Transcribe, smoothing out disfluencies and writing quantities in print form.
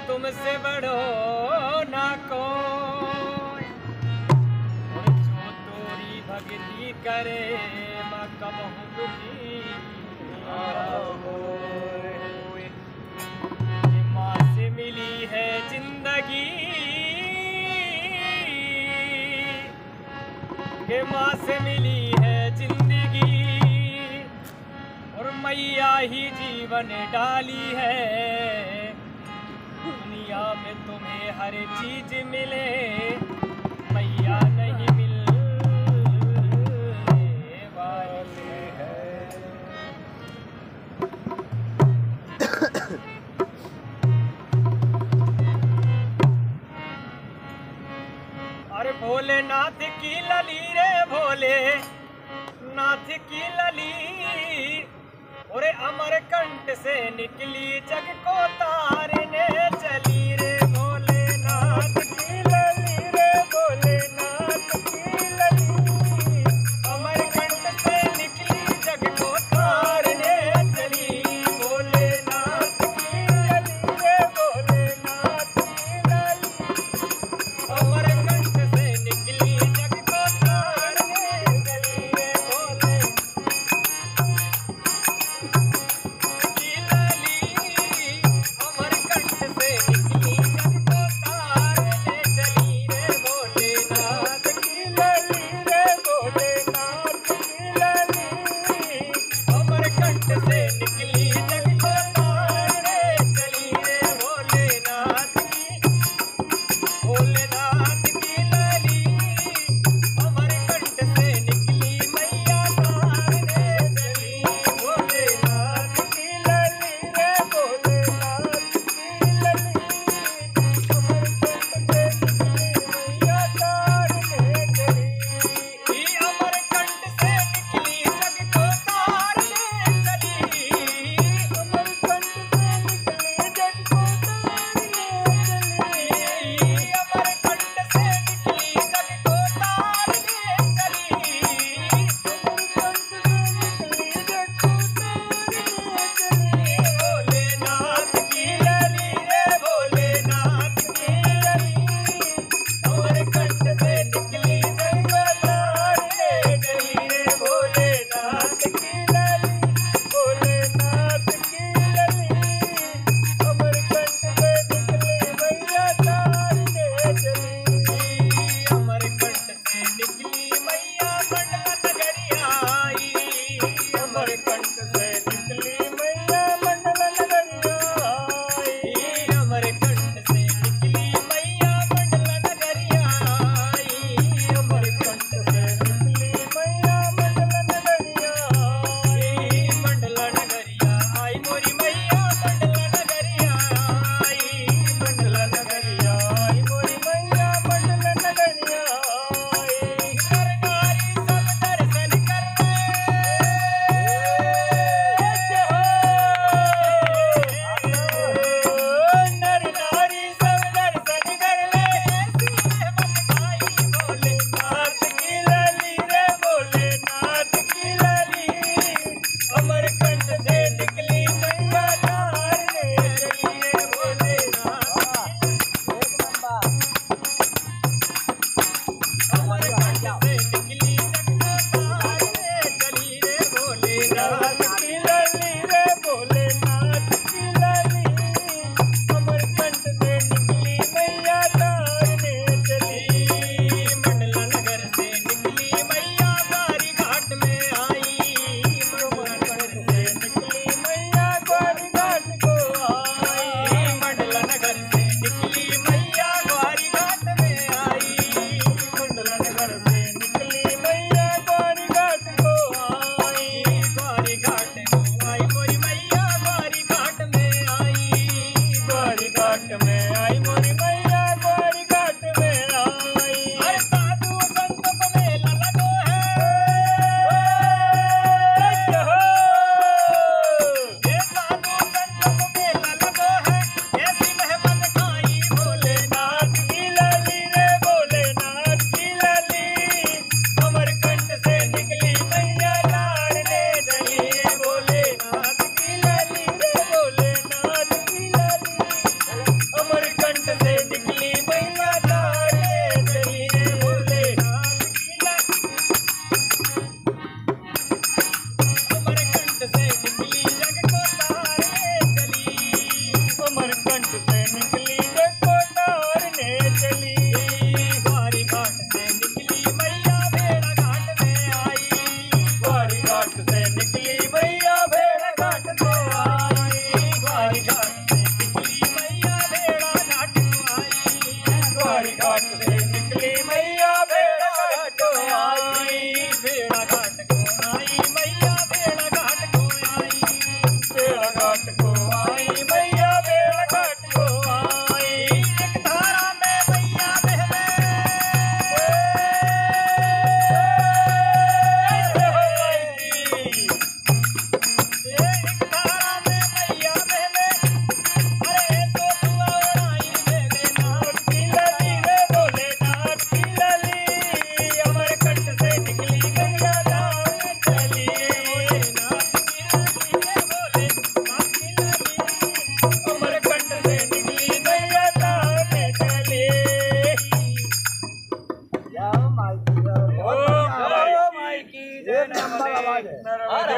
तुमसे बड़ो ना कोई, और जो तोरी भक्ति करे मैं कबहू दुखी ना होए। माँ से मिली है जिंदगी, के माँ से मिली है जिंदगी, और मैया ही जीवन डाली है। दुनिया में तुम्हें हर चीज मिले, मैया नहीं मिलने वाली है। अरे भोलेनाथ की लली रे भोले नाथ की लली, और अमर कंठ से निकली जग को तारने चली रे भोलेनाथ की लली रे भोलेनाथ की लली, अमर कंठ से निकली जग को तारने चली भोलेनाथ की लली रे भोलेनाथ की लली, अमर कंठ से निकली जग को तारने चली रे भोले की लली, अमर कंठ से निकली नर्मदे